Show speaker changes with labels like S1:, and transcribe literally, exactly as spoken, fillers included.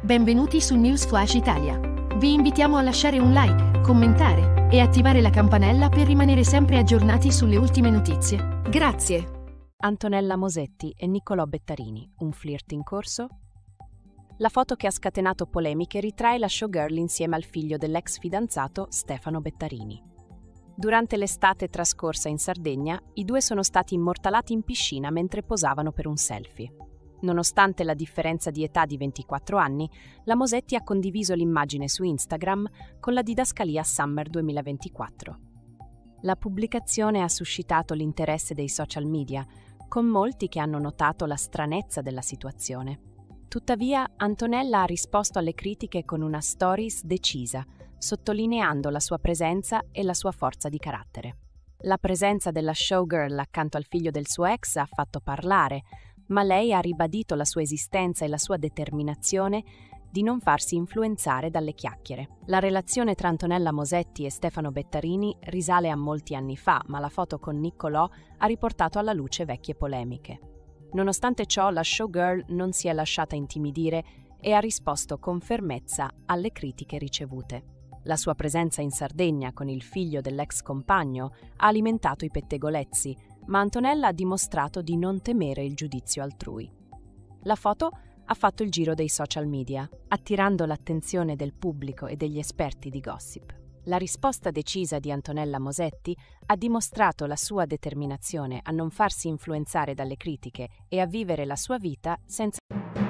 S1: Benvenuti su News Flash Italia. Vi invitiamo a lasciare un like, commentare e attivare la campanella per rimanere sempre aggiornati sulle ultime notizie. Grazie.
S2: Antonella Mosetti e Niccolò Bettarini, un flirt in corso? La foto che ha scatenato polemiche ritrae la showgirl insieme al figlio dell'ex fidanzato Stefano Bettarini. Durante l'estate trascorsa in Sardegna, i due sono stati immortalati in piscina mentre posavano per un selfie. Nonostante la differenza di età di ventiquattro anni, la Mosetti ha condiviso l'immagine su Instagram con la didascalia Summer duemilaventiquattro. La pubblicazione ha suscitato l'interesse dei social media, con molti che hanno notato la stranezza della situazione. Tuttavia, Antonella ha risposto alle critiche con una stories decisa, sottolineando la sua presenza e la sua forza di carattere. La presenza della showgirl accanto al figlio del suo ex ha fatto parlare, ma lei ha ribadito la sua esistenza e la sua determinazione di non farsi influenzare dalle chiacchiere. La relazione tra Antonella Mosetti e Stefano Bettarini risale a molti anni fa, ma la foto con Niccolò ha riportato alla luce vecchie polemiche. Nonostante ciò, la showgirl non si è lasciata intimidire e ha risposto con fermezza alle critiche ricevute. La sua presenza in Sardegna con il figlio dell'ex compagno ha alimentato i pettegolezzi, ma Antonella ha dimostrato di non temere il giudizio altrui. La foto ha fatto il giro dei social media, attirando l'attenzione del pubblico e degli esperti di gossip. La risposta decisa di Antonella Mosetti ha dimostrato la sua determinazione a non farsi influenzare dalle critiche e a vivere la sua vita senza